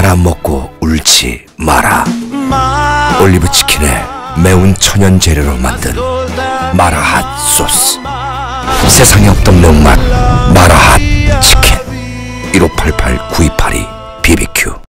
마라 먹고 울지 마라. 올리브 치킨에 매운 천연 재료로 만든 마라핫 소스. 세상에 없던 매운맛 마라핫 치킨. 1588-9282